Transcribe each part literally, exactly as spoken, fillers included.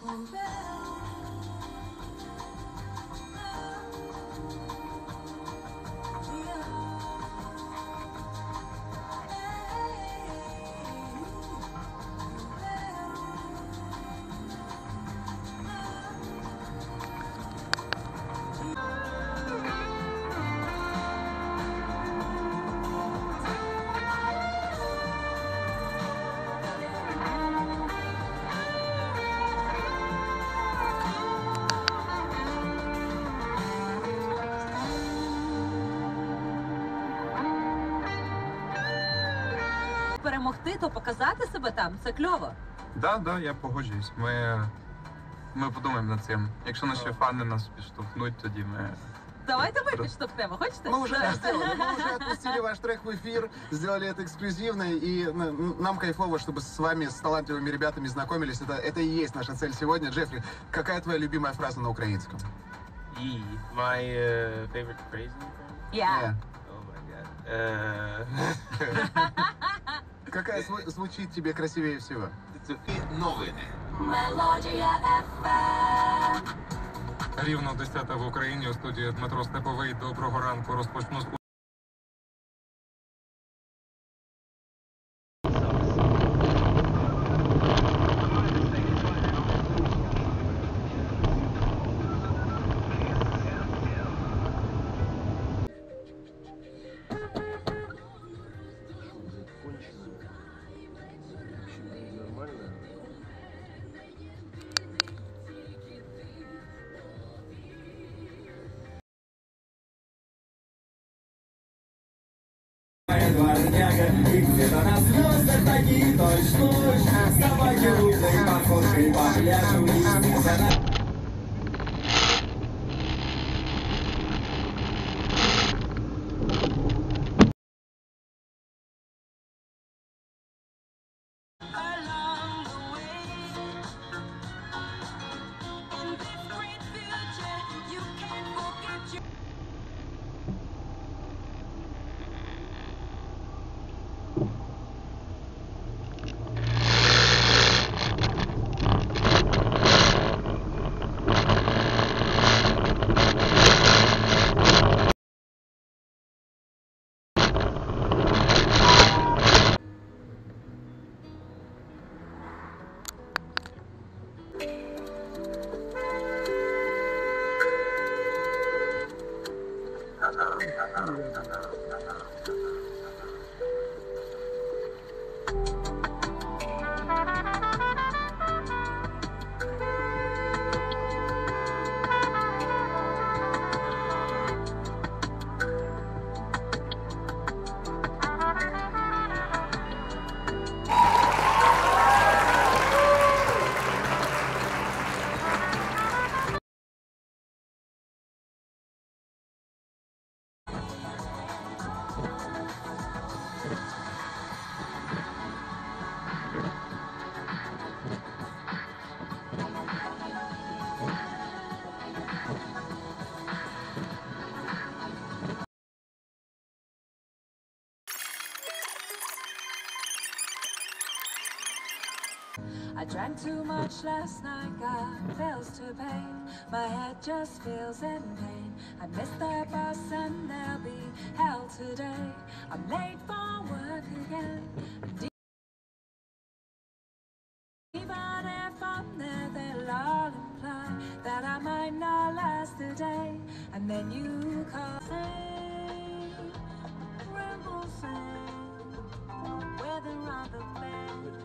Перемогти, то показати себе там, це кльово. Да, да, я погоджуюсь. Ми, ми подумаємо над цим. Якщо наші фани нас підштовхнуть, тоді ми... Давайте ми підштовхнемо, хочете? Мы уже это сделали, мы уже отпустили ваш трек в эфир, сделали это эксклюзивно, и ну, нам кайфово, чтобы с вами, с талантливыми ребятами знакомились. Это, это и есть наша цель сегодня. Джеффри, какая твоя любимая фраза на украинском? E. My uh, favorite phrase in Ukraine? Я. Oh my god. Uh... Какая зву- звучит тебе красивее всего? Новини. Рівно десята в Україні, у студії Дмитро Степовий. Доброго ранку. Розпочну з Дворняга, и где-то на звездах такие точь-точь, собаки лупной походкой по пляжу листья. I drank too much last night, got bills to pay. My head just feels in pain. I missed that bus and there'll be hell today. I'm late for work again. And even if I'm there, they'll all imply that I might not last the day. And then you call, sing, ramble, sing, weather on the bed.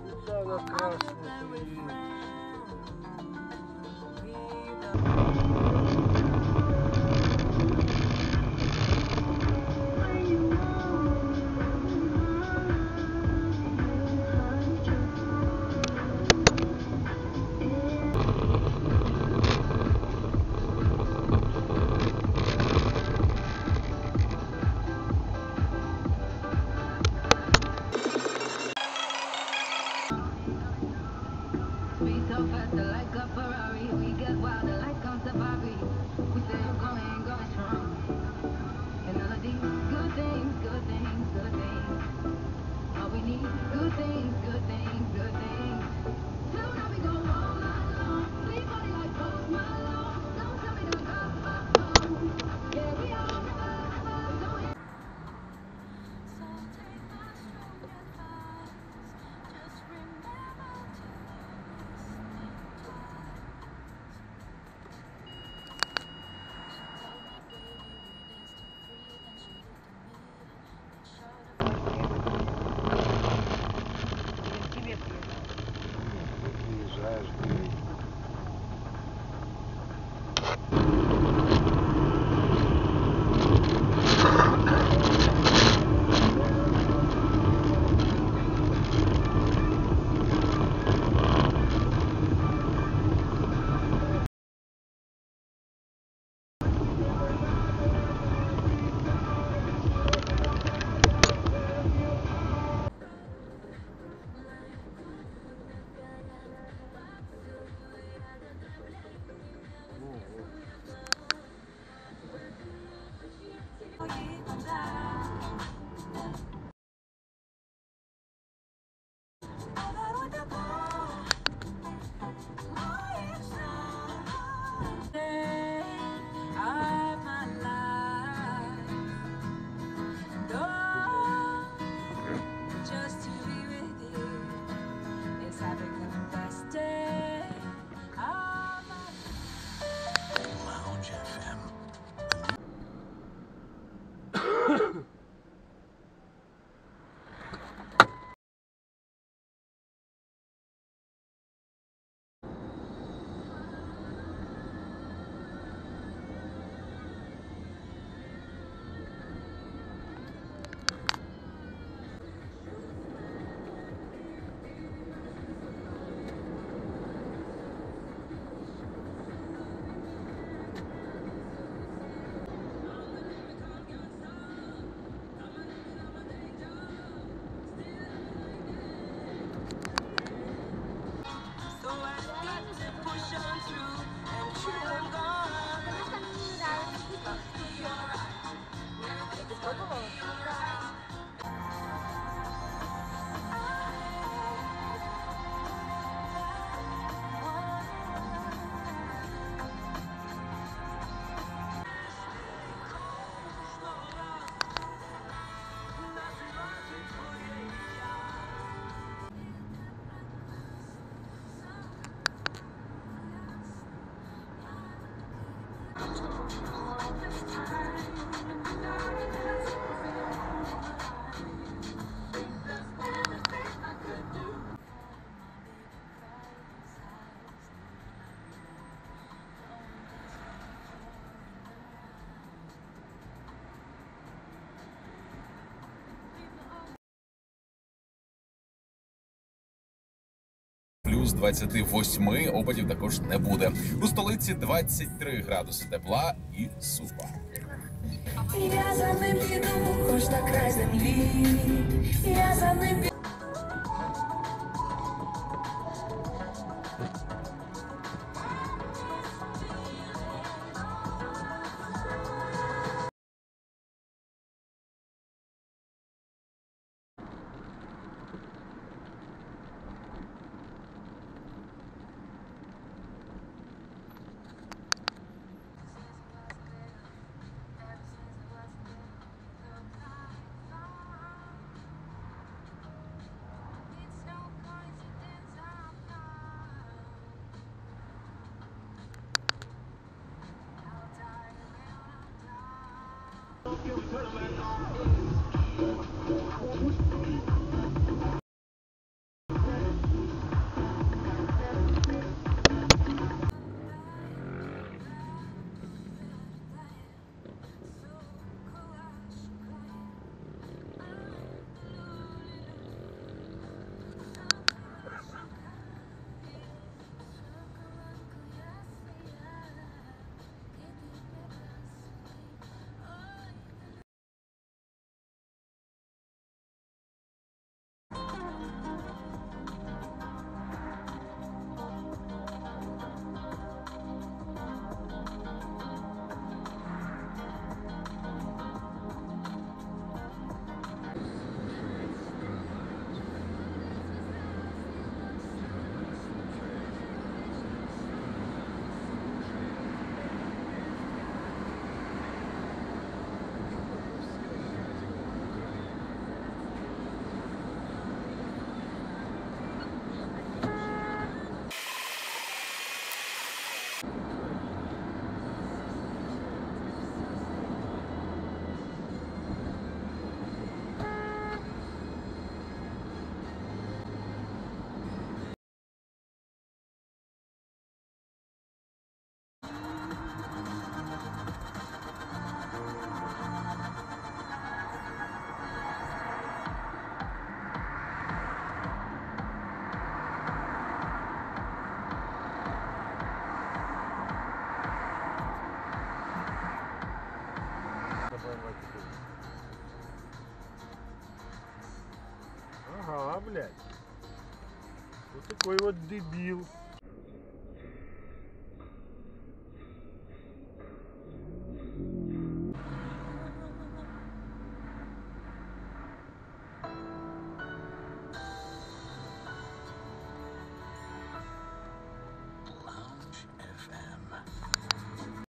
Good things, good things, good things. Till now we go all night long. плюс двадцяти восьми, опадів також не буде. У столиці двадцять три градуси тепла і сухо. Я за ним піду, хоч на край землі. Я за ним піду. Ага, блядь. Вот такой вот дебил.